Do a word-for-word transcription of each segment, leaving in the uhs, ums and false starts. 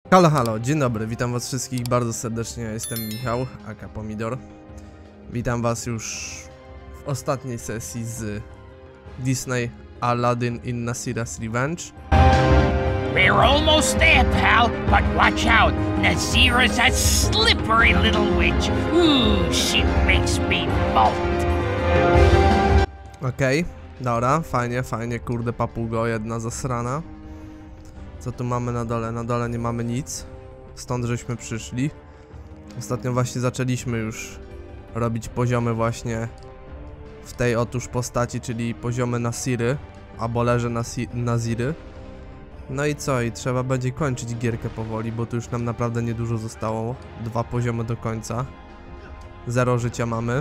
Halo, halo, dzień dobry, witam was wszystkich bardzo serdecznie, ja jestem Michał, aka Pomidor. Witam was już w ostatniej sesji z Disney Aladdin in Nasira's Revenge. We're almost there, pal, but watch out. Nasira's a slippery little witch. Ooh, she makes me bolt. Okej, okay, dobra, fajnie, fajnie, kurde papugo, jedna zasrana. Co tu mamy na dole? Na dole nie mamy nic. Stąd żeśmy przyszli. Ostatnio właśnie zaczęliśmy już robić poziomy właśnie w tej otóż postaci, czyli poziomy Nasiry, albo leże Nasi Naziry. No i co? I trzeba będzie kończyć gierkę powoli, bo tu już nam naprawdę niedużo zostało. Dwa poziomy do końca. Zero życia mamy.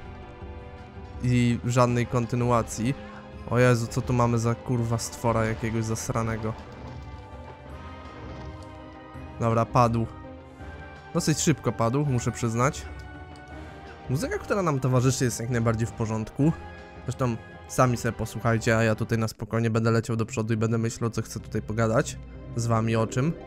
I żadnej kontynuacji. O Jezu, co tu mamy za kurwa stwora jakiegoś zasranego. Dobra, padł. Dosyć szybko padł, muszę przyznać. Muzyka, która nam towarzyszy, jest jak najbardziej w porządku. Zresztą sami sobie posłuchajcie, a ja tutaj na spokojnie będę leciał do przodu i będę myślał, co chcę tutaj pogadać z wami o czym.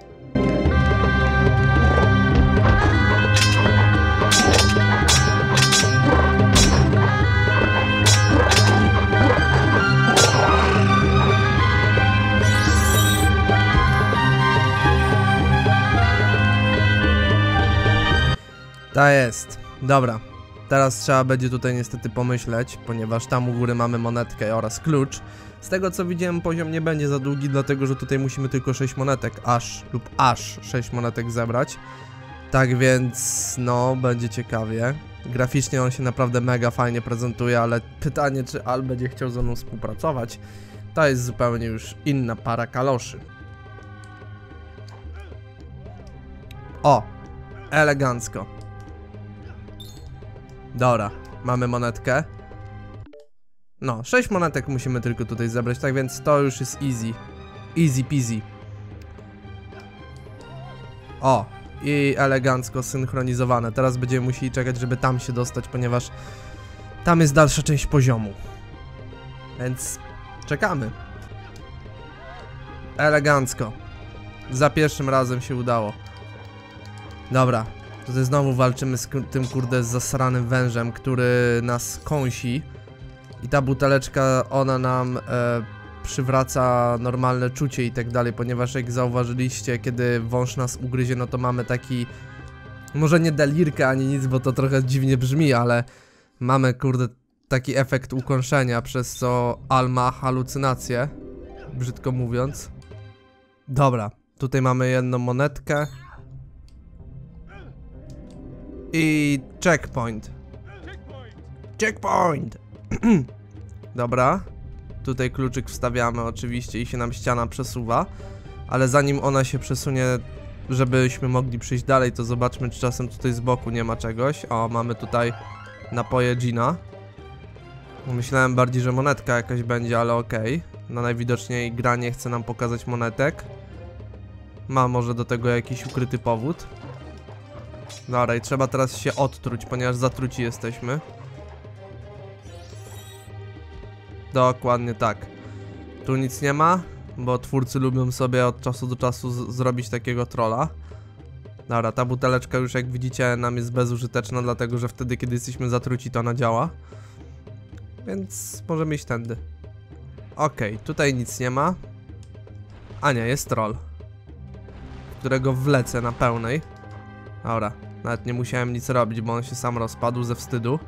Ta jest. Dobra. Teraz trzeba będzie tutaj niestety pomyśleć, ponieważ tam u góry mamy monetkę oraz klucz. Z tego co widziałem, poziom nie będzie za długi, dlatego że tutaj musimy tylko sześć monetek aż lub aż sześć monetek zebrać. Tak więc no, będzie ciekawie. Graficznie on się naprawdę mega fajnie prezentuje, ale pytanie, czy Al będzie chciał ze mną współpracować, to jest zupełnie już inna para kaloszy. O! Elegancko. Dobra, mamy monetkę. No, sześć monetek musimy tylko tutaj zebrać, tak więc to już jest easy. Easy peasy. O, i elegancko synchronizowane. Teraz będziemy musieli czekać, żeby tam się dostać, ponieważ tam jest dalsza część poziomu. Więc czekamy. Elegancko. Za pierwszym razem się udało. Dobra. Tutaj znowu walczymy z tym kurde zasranym wężem, który nas kąsi. I ta buteleczka, ona nam e, przywraca normalne czucie i tak dalej, ponieważ jak zauważyliście, kiedy wąż nas ugryzie, no to mamy taki... Może nie delirkę ani nic, bo to trochę dziwnie brzmi, ale mamy kurde taki efekt ukąszenia, przez co Al ma halucynacje, brzydko mówiąc. Dobra, tutaj mamy jedną monetkę. I checkpoint. Checkpoint! Dobra. Tutaj kluczyk wstawiamy oczywiście i się nam ściana przesuwa. Ale zanim ona się przesunie, żebyśmy mogli przyjść dalej, to zobaczmy, czy czasem tutaj z boku nie ma czegoś. O, mamy tutaj napoje Gina. Myślałem bardziej, że monetka jakaś będzie, ale okej. Okay. No najwidoczniej gra nie chce nam pokazać monetek. Ma może do tego jakiś ukryty powód. Dobra, i trzeba teraz się odtruć, ponieważ zatruci jesteśmy. Dokładnie tak. Tu nic nie ma, bo twórcy lubią sobie od czasu do czasu zrobić takiego trolla. Dobra, ta buteleczka już jak widzicie nam jest bezużyteczna, dlatego że wtedy kiedy jesteśmy zatruci to ona działa. Więc możemy iść tędy. Okej, okay, tutaj nic nie ma. A nie, jest troll, którego wlecę na pełnej. Dobra. Nawet nie musiałem nic robić, bo on się sam rozpadł ze wstydu.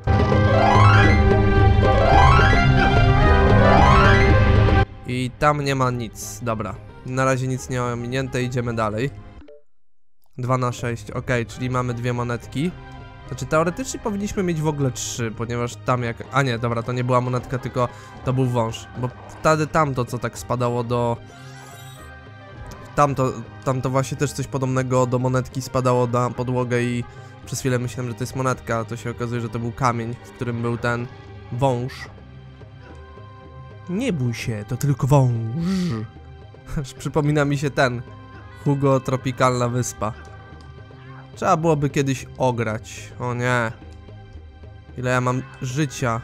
I tam nie ma nic. Dobra. Na razie nic nie ominięte, idziemy dalej. dwa na sześć, ok, czyli mamy dwie monetki. Znaczy teoretycznie powinniśmy mieć w ogóle trzy, ponieważ tam jak... A nie, dobra, to nie była monetka, tylko to był wąż. Bo wtedy tamto, co tak spadało do... Tamto, tamto właśnie też coś podobnego do monetki spadało na podłogę i przez chwilę myślałem, że to jest monetka, a to się okazuje, że to był kamień, w którym był ten wąż. Nie bój się, to tylko wąż. Przypomina mi się ten Hugo Tropikalna Wyspa. Trzeba byłoby kiedyś ograć. O nie. Ile ja mam życia.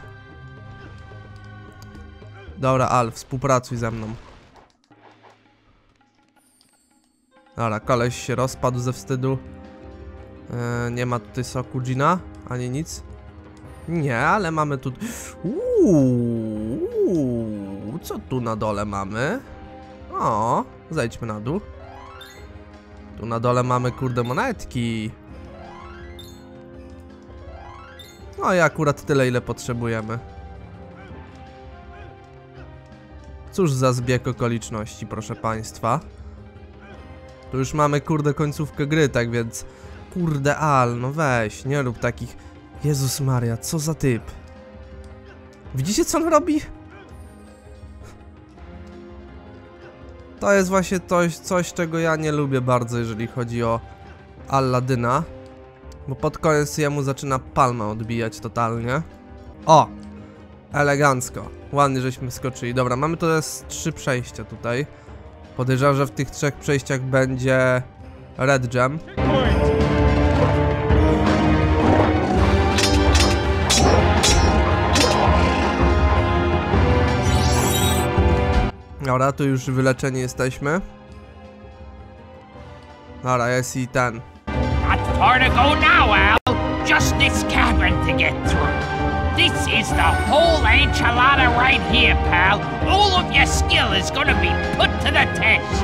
Dobra, Al, współpracuj ze mną. Dobra, koleś się rozpadł ze wstydu. Yy, nie ma tutaj soku Gina, ani nic. Nie, ale mamy tu... Uuu, co tu na dole mamy? O, zejdźmy na dół. Tu na dole mamy, kurde, monetki. No i akurat tyle, ile potrzebujemy. Cóż za zbieg okoliczności, proszę państwa. Tu już mamy, kurde, końcówkę gry, tak więc... Kurde, Al, no weź, nie rób takich... Jezus Maria, co za typ. Widzicie, co on robi? To jest właśnie coś, coś, czego ja nie lubię bardzo, jeżeli chodzi o Alladyna. Bo pod koniec jemu zaczyna palmę odbijać totalnie. O! Elegancko. Ładnie żeśmy skoczyli. Dobra, mamy teraz trzy przejścia tutaj. Podejrzewam, że w tych trzech przejściach będzie Red Gem. Dobra, tu już wyleczeni jesteśmy. Dobra, jest i ten. Not far to go now, Al. Just this cavern to get through. This is the whole enchilada right here, pal. All of your skill is gonna be put to the test.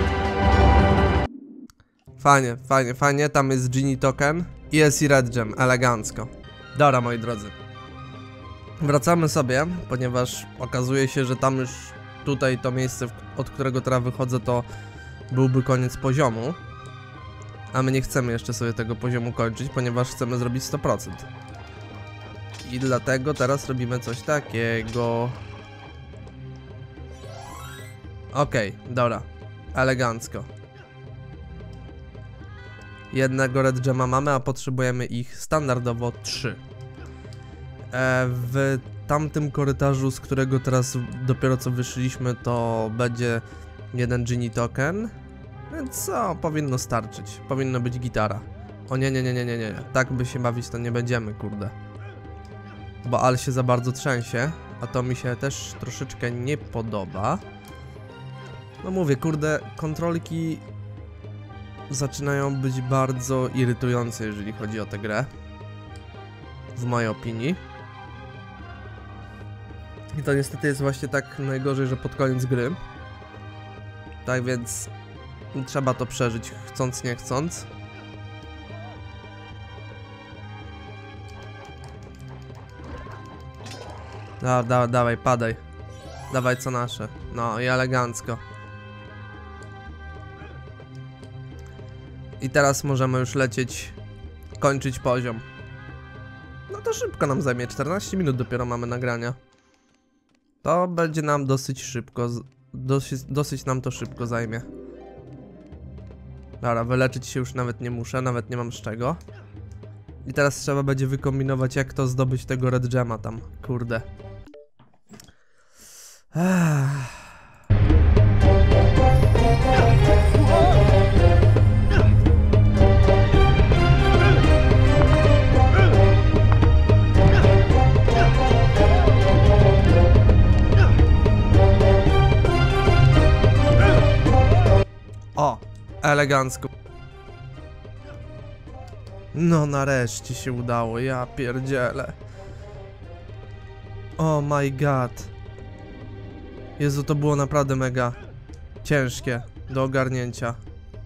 Fajnie, fajnie, fajnie. Tam jest Genie Token i jest i Red Gem. Elegancko. Dobra, moi drodzy. Wracamy sobie, ponieważ okazuje się, że tam już tutaj to miejsce, od którego teraz wychodzę, to byłby koniec poziomu. A my nie chcemy jeszcze sobie tego poziomu kończyć, ponieważ chcemy zrobić sto procent. I dlatego teraz robimy coś takiego. Okej, okay, dobra. Elegancko. Jednego Red Gema mamy, a potrzebujemy ich standardowo trzy. E, w tamtym korytarzu, z którego teraz dopiero co wyszliśmy, to będzie jeden Genie Token. Więc co, powinno starczyć. Powinno być gitara. O nie, nie, nie, nie, nie, nie. Tak by się bawić to nie będziemy, kurde. Bo Al się za bardzo trzęsie, a to mi się też troszeczkę nie podoba. No mówię, kurde, kontrolki zaczynają być bardzo irytujące, jeżeli chodzi o tę grę. W mojej opinii. I to niestety jest właśnie tak najgorzej, że pod koniec gry. Tak więc trzeba to przeżyć, chcąc nie chcąc. Da, da, dawaj, padaj. Dawaj co nasze. No i elegancko. I teraz możemy już lecieć, kończyć poziom. No to szybko nam zajmie, czternaście minut dopiero mamy nagrania. To będzie nam dosyć szybko, dosyć, dosyć nam to szybko zajmie. Dobra, wyleczyć się już nawet nie muszę, nawet nie mam z czego. I teraz trzeba będzie wykombinować, jak to zdobyć tego Red Gema tam, kurde. Ech. O, elegancko. No nareszcie się udało, ja pierdzielę. Oh my god. Jezu, to było naprawdę mega ciężkie do ogarnięcia.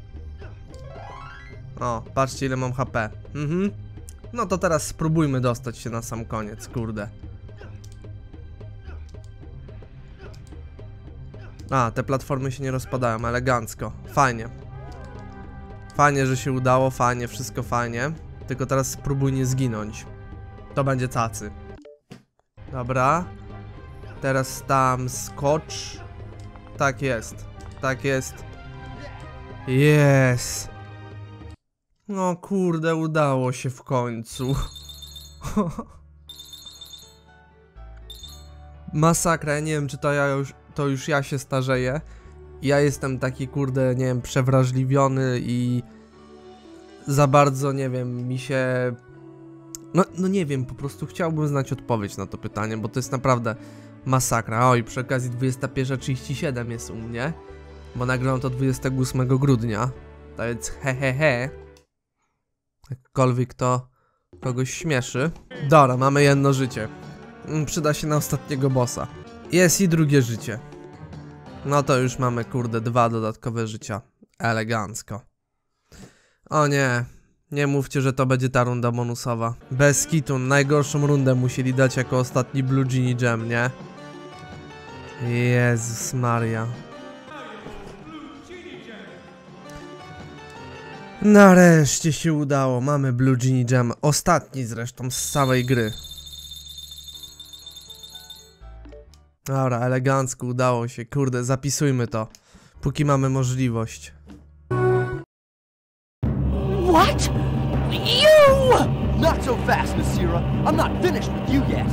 O, patrzcie ile mam H P. Mhm. No to teraz spróbujmy dostać się na sam koniec, kurde. A, te platformy się nie rozpadają, elegancko. Fajnie. Fajnie, że się udało, fajnie, wszystko fajnie. Tylko teraz spróbuj nie zginąć. To będzie cacy. Dobra. Teraz tam skocz. Tak jest. Tak jest. Jest. No kurde, udało się w końcu. Masakra, ja nie wiem, czy to ja już, to już ja się starzeję. Ja jestem taki, kurde, nie wiem, przewrażliwiony i za bardzo, nie wiem, mi się... No, no nie wiem, po prostu chciałbym znać odpowiedź na to pytanie, bo to jest naprawdę masakra. Oj, przy okazji dwudziesta pierwsza trzydzieści siedem jest u mnie, bo nagrałem to dwudziestego ósmego grudnia. To więc he he he. Jakkolwiek to kogoś śmieszy. Dobra, mamy jedno życie. Przyda się na ostatniego bossa. Jest i drugie życie. No to już mamy, kurde, dwa dodatkowe życia. Elegancko. O nie. Nie mówcie, że to będzie ta runda bonusowa. Bez kitu, najgorszą rundę musieli dać jako ostatni Blue Genie Gem, nie? Jezus Maria. Nareszcie się udało, mamy Blue Genie Gem. Ostatni zresztą z całej gry. Dobra, elegancko udało się, kurde, zapisujmy to. Póki mamy możliwość. What? You! Not so fast, Nasira. I'm not finished with you yet.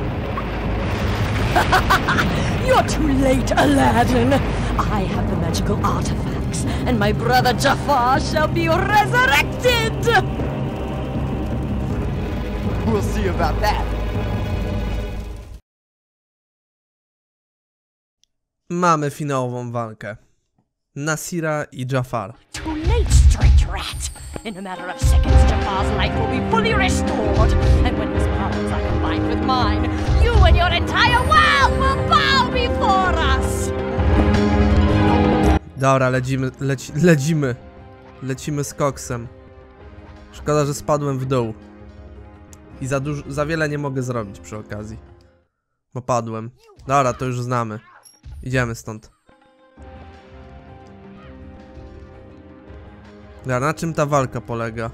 You're too late, Aladdin. I have the magical artifacts, and my brother Jafar shall be resurrected. We'll see about that. Mamy finałową walkę. Nasira i Jafar. Too late, strange rat. In a matter of seconds, Jafar's life will be fully restored, and when his powers are combined with mine, you and your entire world will bow before us. Dobra, lecimy, leci, lecimy. Lecimy z koksem. Szkoda, że spadłem w dół. I za dużo, za wiele nie mogę zrobić przy okazji. Bo padłem. Dobra, to już znamy. Idziemy stąd. Dobra, na czym ta walka polega?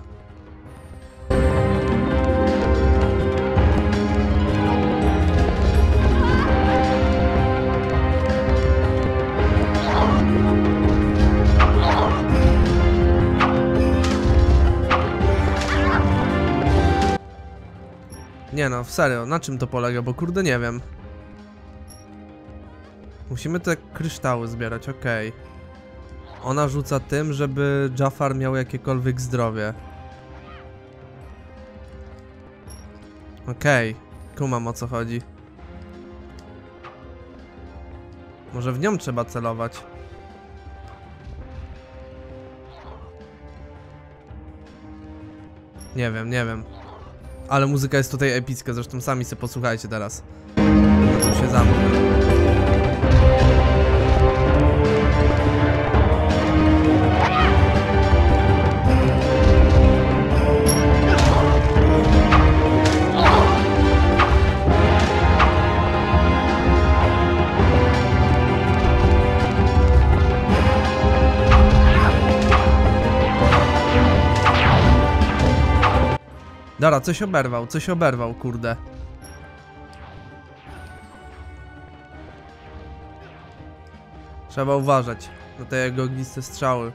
Nie no, serio, na czym to polega, bo kurde nie wiem. Musimy te kryształy zbierać, okej. Okay. Ona rzuca tym, żeby Jafar miał jakiekolwiek zdrowie. Okej, okay. Kumam, o co chodzi. Może w nią trzeba celować. Nie wiem, nie wiem. Ale muzyka jest tutaj epicka, zresztą sami sobie posłuchajcie teraz. No tu się zamknę. Dobra, coś oberwał, coś oberwał, kurde. Trzeba uważać na te jego ogniste strzały.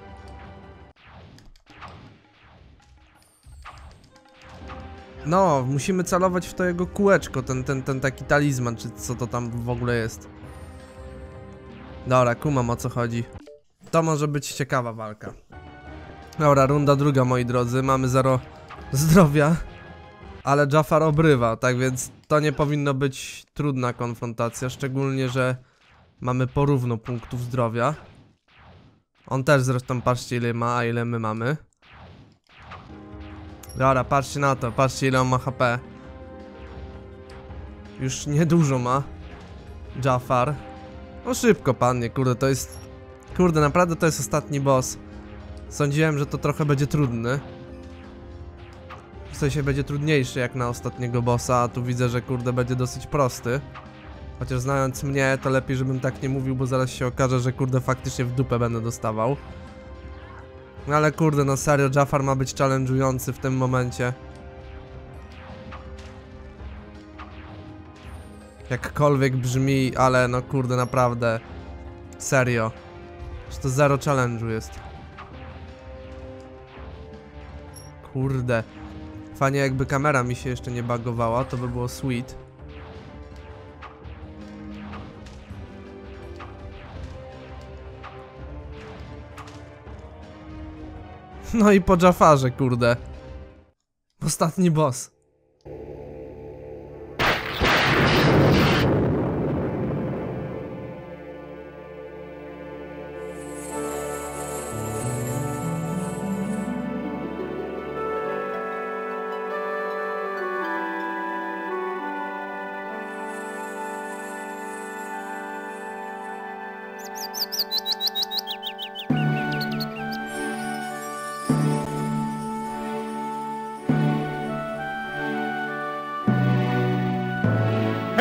No, musimy celować w to jego kółeczko, ten, ten, ten taki talizman, czy co to tam w ogóle jest. Dobra, kumam, o co chodzi. To może być ciekawa walka. Dobra, runda druga, moi drodzy, mamy zero zdrowia. Ale Jafar obrywa, tak więc to nie powinno być trudna konfrontacja, szczególnie, że mamy porówno punktów zdrowia. On też zresztą, patrzcie ile ma, a ile my mamy. Dobra, patrzcie na to, patrzcie ile on ma H P. Już niedużo ma Jafar. No szybko padnie, kurde, to jest... Kurde, naprawdę to jest ostatni boss. Sądziłem, że to trochę będzie trudny. W sensie będzie trudniejszy jak na ostatniego bossa, a tu widzę, że kurde będzie dosyć prosty. Chociaż znając mnie, to lepiej, żebym tak nie mówił, bo zaraz się okaże, że kurde faktycznie w dupę będę dostawał. No ale kurde, no serio, Jafar ma być challenge'ujący w tym momencie. Jakkolwiek brzmi, ale no kurde, naprawdę. Serio. Że to zero challenge'u jest. Kurde. Fajnie, jakby kamera mi się jeszcze nie bugowała, to by było sweet. No i po Jafarze, kurde. Ostatni boss.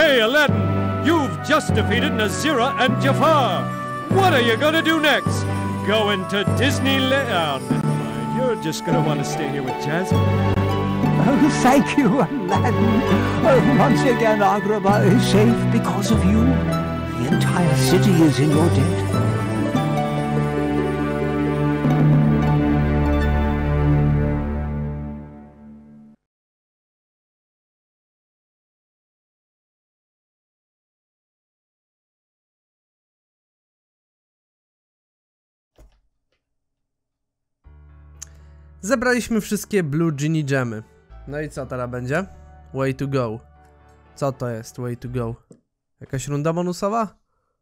Hey, Aladdin, you've just defeated Nazira and Jafar. What are you gonna do next? Go into Disneyland? Oh, never mind. You're just gonna want to stay here with Jasmine. Oh, thank you, Aladdin. Oh, once again, Agrabah is safe because of you. The entire city is in your debt. Zebraliśmy wszystkie Blue Genie Gemy. No i co teraz będzie? Way to go. Co to jest way to go? Jakaś runda bonusowa?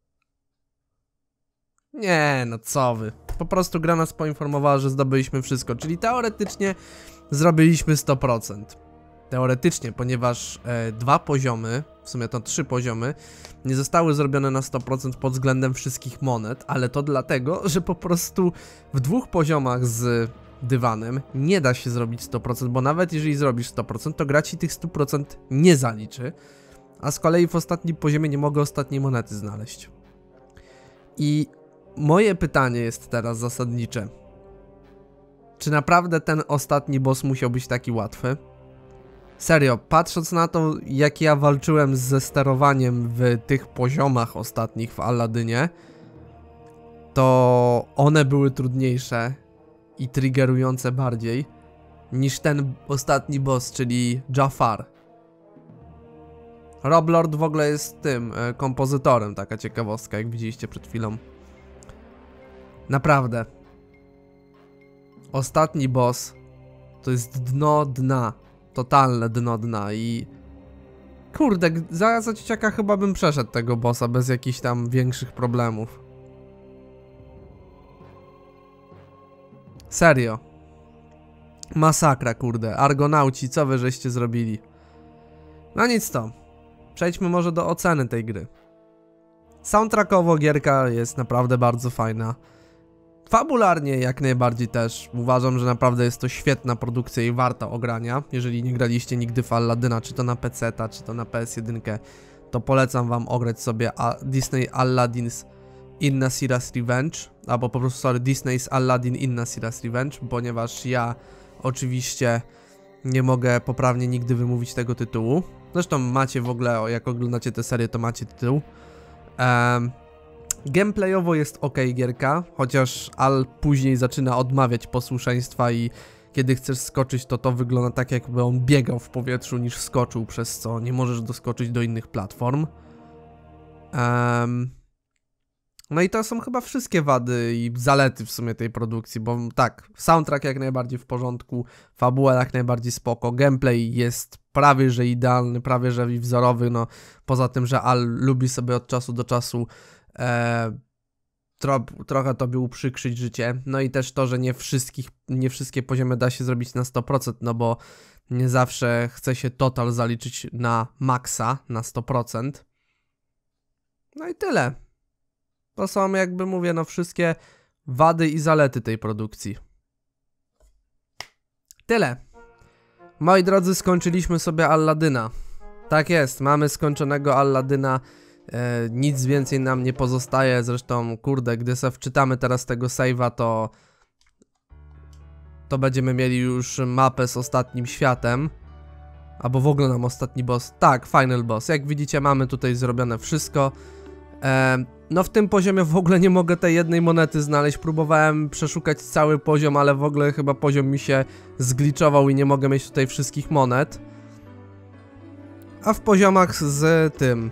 Nie, no co wy. Po prostu gra nas poinformowała, że zdobyliśmy wszystko. Czyli teoretycznie zrobiliśmy sto procent. Teoretycznie, ponieważ e, dwa poziomy, w sumie to trzy poziomy, nie zostały zrobione na sto procent pod względem wszystkich monet, ale to dlatego, że po prostu w dwóch poziomach z dywanem nie da się zrobić sto procent, bo nawet jeżeli zrobisz sto procent, to gra ci tych stu procent nie zaliczy, a z kolei w ostatnim poziomie nie mogę ostatniej monety znaleźć. I moje pytanie jest teraz zasadnicze. Czy naprawdę ten ostatni boss musiał być taki łatwy? Serio, patrząc na to, jak ja walczyłem ze sterowaniem w tych poziomach ostatnich w Aladynie, to one były trudniejsze i triggerujące bardziej niż ten ostatni boss, czyli Jafar. Rob Lord w ogóle jest tym e, kompozytorem, taka ciekawostka, jak widzieliście przed chwilą. Naprawdę. Ostatni boss to jest dno dna. Totalne dno dna i... Kurde, za, za dzieciaka chyba bym przeszedł tego bossa bez jakichś tam większych problemów. Serio. Masakra, kurde. Argonauci, co wy żeście zrobili? No nic to. Przejdźmy może do oceny tej gry. Soundtrackowo gierka jest naprawdę bardzo fajna. Fabularnie jak najbardziej też. Uważam, że naprawdę jest to świetna produkcja i warta ogrania. Jeżeli nie graliście nigdy w Aladyna, czy to na peceta, czy to na P S jeden, to polecam wam ograć sobie Disney Aladdin's In Nasira's Revenge, albo po prostu sorry, Disney's Aladdin In Nasira's Revenge, ponieważ ja oczywiście nie mogę poprawnie nigdy wymówić tego tytułu. Zresztą macie w ogóle, jak oglądacie tę serię, to macie tytuł. Um, gameplayowo jest ok gierka, chociaż Al później zaczyna odmawiać posłuszeństwa i kiedy chcesz skoczyć, to to wygląda tak, jakby on biegał w powietrzu niż skoczył, przez co nie możesz doskoczyć do innych platform. Um, No i to są chyba wszystkie wady i zalety w sumie tej produkcji, bo tak, soundtrack jak najbardziej w porządku, fabuła jak najbardziej spoko, gameplay jest prawie że idealny, prawie że wzorowy, no poza tym, że Al lubi sobie od czasu do czasu e, tro, trochę tobie uprzykrzyć życie, no i też to, że nie wszystkich, nie wszystkie poziomy da się zrobić na sto procent, no bo nie zawsze chce się total zaliczyć na maksa, na sto procent. No i tyle. To są, jakby mówię, no wszystkie wady i zalety tej produkcji. Tyle. Moi drodzy, skończyliśmy sobie Aladyna. Tak jest, mamy skończonego Aladyna. E, nic więcej nam nie pozostaje. Zresztą, kurde, gdy sobie wczytamy teraz tego save'a, to... To będziemy mieli już mapę z ostatnim światem. Albo w ogóle nam ostatni boss. Tak, final boss. Jak widzicie, mamy tutaj zrobione wszystko. E, no w tym poziomie w ogóle nie mogę tej jednej monety znaleźć. Próbowałem przeszukać cały poziom, ale w ogóle chyba poziom mi się zgliczował i nie mogę mieć tutaj wszystkich monet. A w poziomach z tym...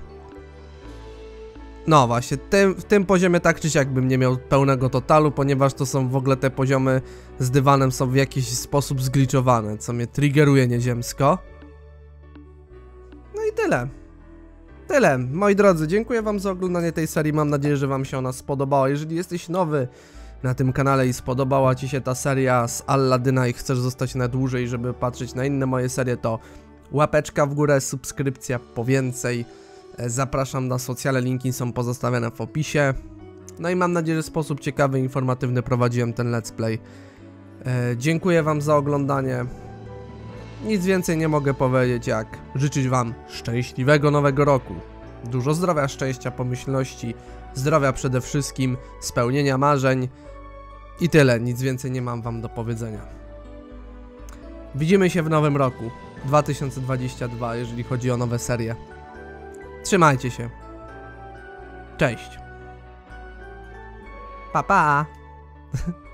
No właśnie, tym, w tym poziomie tak czy siak bym nie miał pełnego totalu, ponieważ to są w ogóle te poziomy z dywanem są w jakiś sposób zgliczowane, co mnie triggeruje nieziemsko. No i tyle. Tyle, moi drodzy, dziękuję wam za oglądanie tej serii, mam nadzieję, że wam się ona spodobała. Jeżeli jesteś nowy na tym kanale i spodobała ci się ta seria z Aladyna i chcesz zostać na dłużej, żeby patrzeć na inne moje serie, to łapeczka w górę, subskrypcja po więcej. Zapraszam na socjale, linki są pozostawione w opisie. No i mam nadzieję, że w sposób ciekawy i informatywny prowadziłem ten let's play. E, dziękuję wam za oglądanie nic więcej nie mogę powiedzieć, jak życzyć wam szczęśliwego nowego roku. Dużo zdrowia, szczęścia, pomyślności, zdrowia przede wszystkim, spełnienia marzeń i tyle, nic więcej nie mam wam do powiedzenia. Widzimy się w nowym roku dwa tysiące dwudziestym drugim, jeżeli chodzi o nowe serie. Trzymajcie się. Cześć. Pa, pa.